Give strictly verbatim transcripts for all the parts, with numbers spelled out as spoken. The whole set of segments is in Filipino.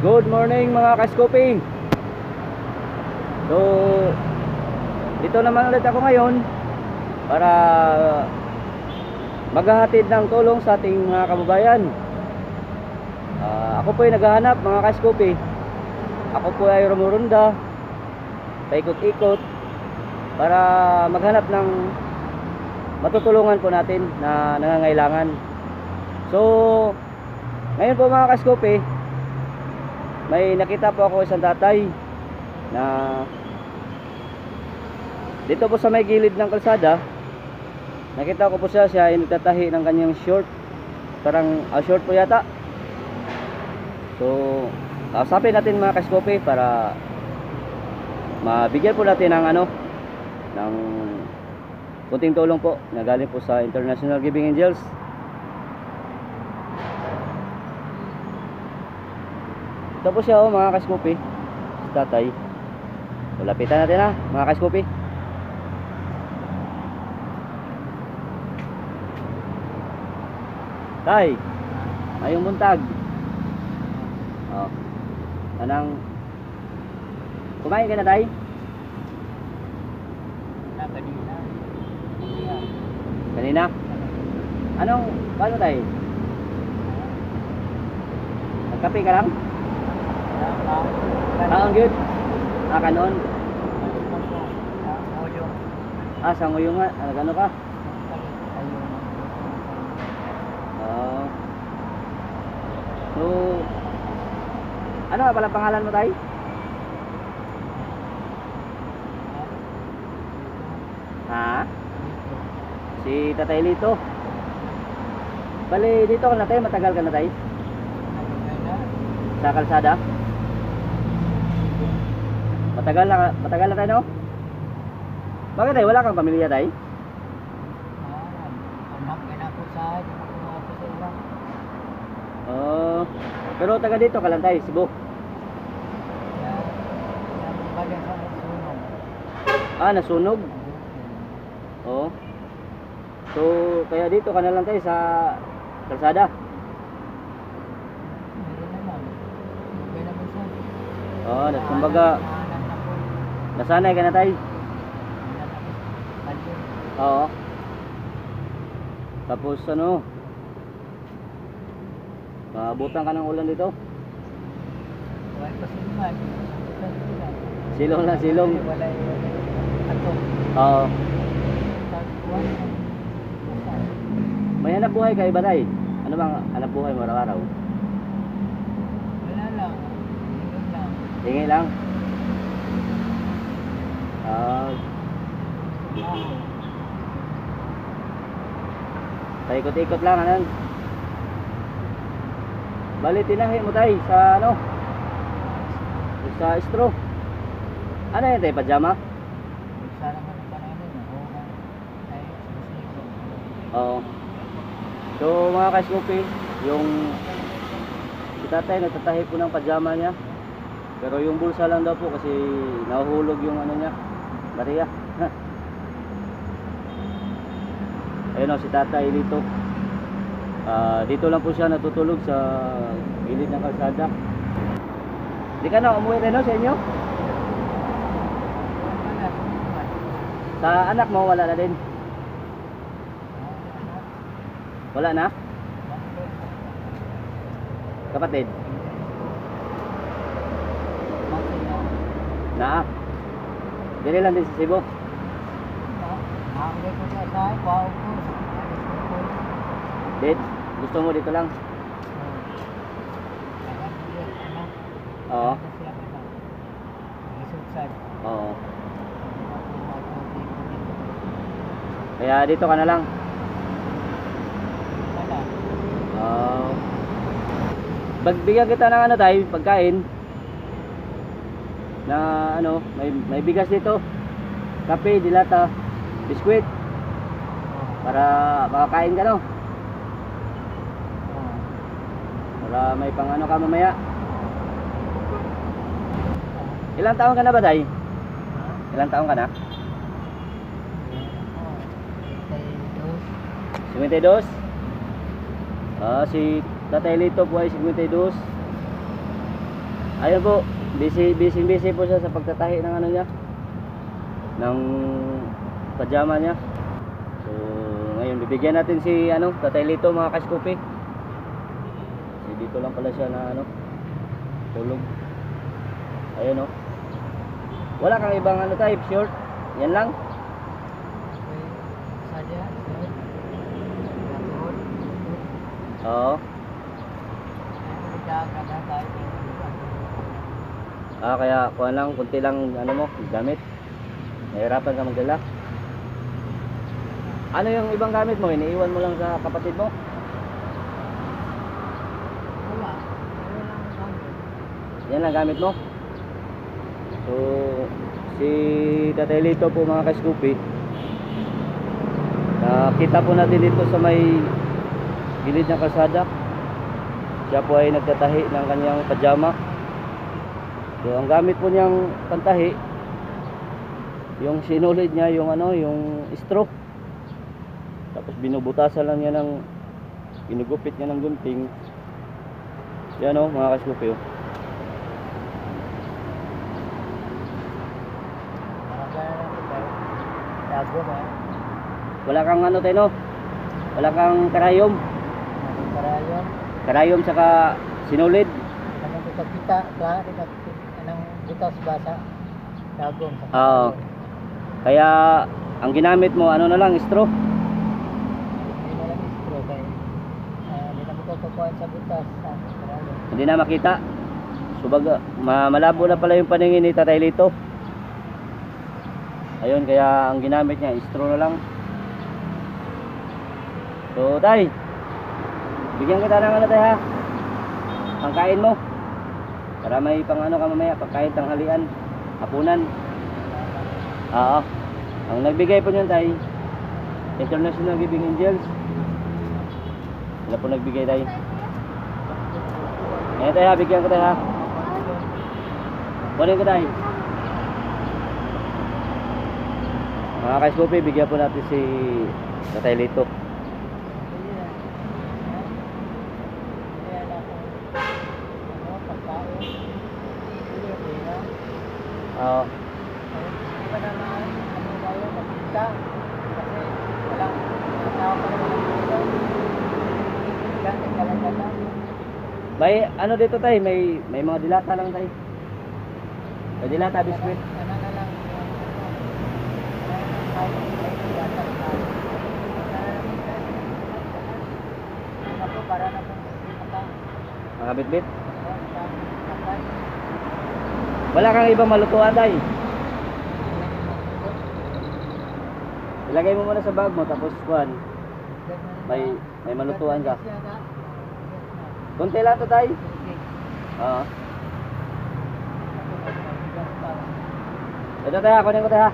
Good morning mga ka-scoping. So dito naman ulit ako ngayon para maghahatid ng tulong sa ating mga kababayan. uh, Ako po ay naghahanap mga ka-scoping. Ako po ay rumurunda, paikot-ikot para maghanap ng matutulungan po natin na nangangailangan. So ngayon po mga ka-scoping, may nakita po ako isang tatay na dito po sa may gilid ng kalsada. Nakita ko po siya, siya ay nagtatahi ng kanyang short. Parang uh, short po yata. So kausapin natin mga ka-scoping para mabigyan po natin ng ano, ng kunting tulong po na galing po sa International Giving Angels. Ito po siya, oh, mga ka-scoping, si tatay. So lapitan natin ha mga ka-scoping. Tay, ayong buntag. Oh. Anang kumain ka na, tay? Kanina. Kanina? Anong, paano, tay? Nagkape ka lang? Ah, ang good. Ah, kanon. Ah, sa nguyong nga. Ano, gano ka? Oh. So, ano nga pala pangalan mo, tay? Ha? Si Tatay Lito. Bali, dito ka na, tay? Matagal ka na, tay? Sa kalsada? Matagal na, matagal na tayo, no? Bakit tayo? Wala kang pamilya, tayo? Anak na po sa akin. Oh, pero taga dito ka lang, tayo, Cebu. Ah, nasunog? Oh. So, kaya dito ka na lang, tayo, sa kalsada? Oh, kumbaga nasanay ka na, tay? Oo. Tapos ano, maabutan ka ng ulan dito? Silong na silong. Oo. May hanap buhay ka, iba, tay? Ano bang hanap buhay mo araw-araw? Wala lang. lang. Hingi lang? Ah, paikot-ikot lang, ano? Bali, tinahi mo, tay, sa ano? Sa straw. Ano yun, tay? Pajama? Oo. So mga ka-scoping, yung si tatay nagtatahi po ng pajama niya. Pero yung bulsa lang daw po kasi nahuhulog yung ano niya, bariya. Ayun o, si tatay dito. Uh, dito lang po siya natutulog sa gilid ng kalsada. Di ka na umuwi rin, no, sa inyo? Sa anak mo wala na din? Wala na? Kapatid? Na? Dili lang din sa Cebu? Dit? Gusto mo dito lang? Oo. Oo. Kaya dito ka na lang? Oo. Pagbigyan kita ng ano, tayo, pagkain na ano, may, may bigas dito, kape, dilata, biskwit para makakain ka, no? Para may pang ano ka mamaya. Ilang taon ka na ba, tay? Ilang taon ka na? fifty-two? Ah, si Tatay Lito po ay fifty-two. Ayun po, busy busy busy po siya sa pagtatahi ng ano niya, ng pajama niya. So ngayon bibigyan natin si ano, Tatay Lito mga ka-Scoopy. Si dito lang pala siya na ano, tulog. Ayun oh. Wala kang ibang ano type, short. Yan lang. Saja, Oo. Ah, kaya kuha lang, kunti lang ano mo, gamit. Nahirapan ka magdala. Ano yung ibang gamit mo? Iniiwan mo lang sa kapatid mo? Wala. Wala lang gamit. Yan lang gamit mo? So, si Tatay Lito po mga ka-Scoopy, nakita po natin dito sa may gilid ng kalsada. Siya po ay nagtatahi ng kanyang pajama. So, ang gamit po niyang pantahi, yung sinulid niya, yung ano, yung straw. Tapos binubutasan lang niya ng, binugupit niya ng gunting. Yan o, mga ka-Scoopy. Tago ba? Wala kang ano tayo, no? Wala kang karayom. Anong karayom? Karayom saka sinulid. Anong kita-kita? Klaro ka. Anong butas basa? Tagong. Oo. Kaya ang ginamit mo ano na lang, straw. Hindi na lang istro kaya. ah, Hindi na mo kukuhaan sa butas. Sa karayom. Hindi na makita. Subag ma malabo na pala yung paningin ni Tatay Lito. Ayun, kaya ang ginamit niya straw na lang. So, tay, bigyan kita ng ano tay ha, pangkain mo para may pang ano ka mamaya, pagkain tanghalian, hapunan. Oo. Ang nagbigay po niyan tay, International Giving Angels. Sila po nagbigay tay. Ngayon tay ha, bigyan ko tay ha. Kunin ko tay. Mga ka-Scoopy, bigyan po natin si Tatay Lito. Oo. Hindi pa naman ano tayo makita kasi walang tao pa naman dito. Ganti talaga lang. May ano dito tay, may may mga dilata lang tay. May dilata biskwit. Ano na lang yung ano, ay ay yata tayo. Ako para na po maka Mga bitbit. Wala kang ibang malutuan tay. Ilagay mo muna sa bag mo tapos kuan. May may malutuan ka. Kunti lang to tay. Oo. Ito tayo, kunin ko tayo ha.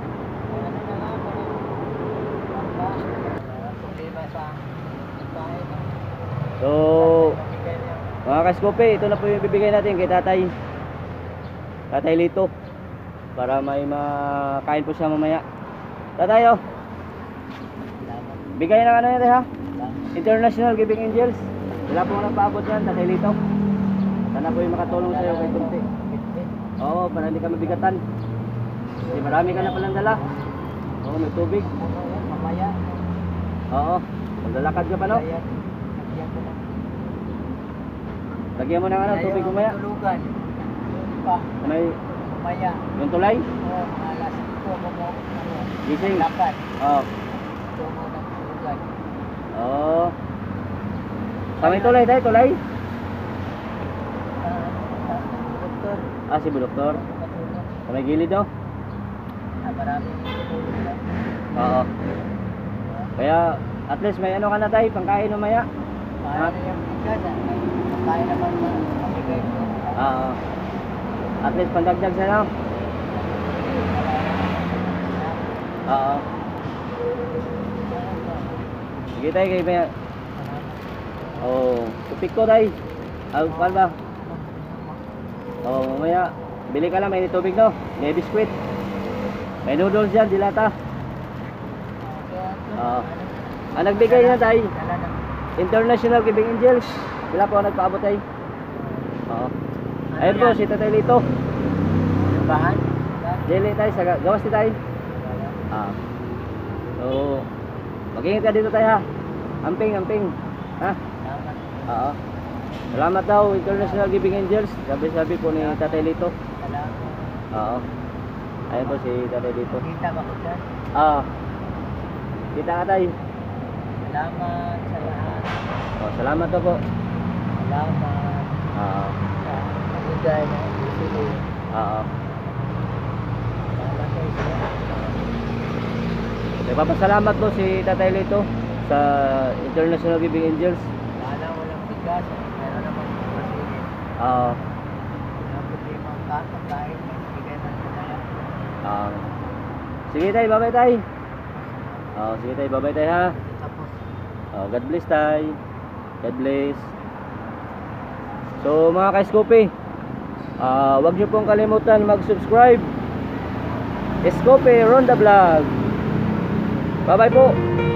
So, mga ka-Scoopy, ito na po yung bibigay natin kay Tatay Tatay Lito para may makain po siya mamaya. Tatay oh, bigay ng ano yan ha, International Giving Angels. Wala po nagpaabot yan, Tatay Lito. Sana po yung makatulong sa'yo kay Tunti. Oo, para hindi ka mabigatan. Kasi marami ka na palang dala. Oo, may tubig. Mamaya. Oo, maglalakad ka pa no? Lagyan mo ng ano, tubig mamaya. Tulugan. Pa. May Mamaya. yung tulay. Oo, mga alas ito mo mo. Gising. Lakad. Oo. Ito mo ng tulugan. Oo. Sa may tulay tayo, tulay. Ah, ah, doktor. Ah, si Doktor. Matulog. Sa may gilid no? Ah, maraming tulog na. Oo. Kaya at least may ano ka na tayo, pangkain mamaya. Para na yung bigas. Kaya naman mamigay ko. Oo. At least pandagdag sa lang. Oo. Sige tayo kay may. Oh, tupik ko tayo. Ah, paano ba? Oh, mamaya bili ka lang, may tubig no. May biskwit. May noodles dyan, dilata. Oo. Ah, nagbigay na tayo. International Giving Angels. Sila po ang nagpaabot tayo. Oo. Ayun po, si Tatay Lito. Bahan? Dili tayo, sa ga- gawas di tayo. Ah. So, mag-ingat ka dito tayo ha. Amping, amping. Ha? Salamat. Oo. Salamat daw, International Giving Angels. Sabi-sabi po ni Tatay Lito. Salamat. Oo. Ayun po si Tatay Lito. Kita ba ko dyan? Ah. Kita ka tayo. Salamat sa lahat. Oh, salamat daw po. Salamat Oo. sa nabigay na ibigay. Oo. Salamat sa isa. Nagpapasalamat po si Tatay Lito sa International Giving Angels. Sana walang bigas. Meron naman masilip. Oo. Walang problema ang ka- pagkain na ibigay na nila. Ah. Sige tayo, bye-bye tayo. Oh, sige tayo, bye-bye tayo ha. Tapos, Oh, God bless tayo. God bless. So mga ka-Scoopy, ah, wag niyo pong kalimutan mag-subscribe. Scoopy Ronda Vlog. Bye-bye po.